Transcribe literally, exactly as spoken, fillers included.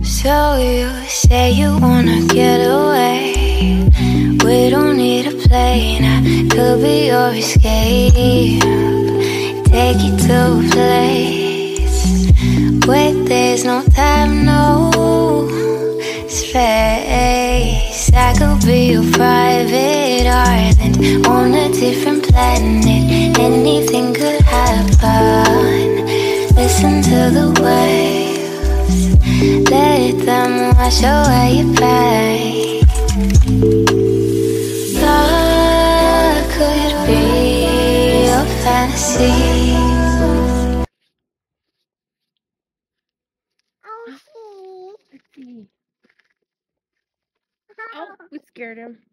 So you say you wanna get away. We don't need a plane, I could be your escape. Take you to a place where there's no time, no space. I could be your private island on a different planet. Anything could happen. Listen to the waves, let them wash away your pain. Love could be your fantasy. Oh, we scared him.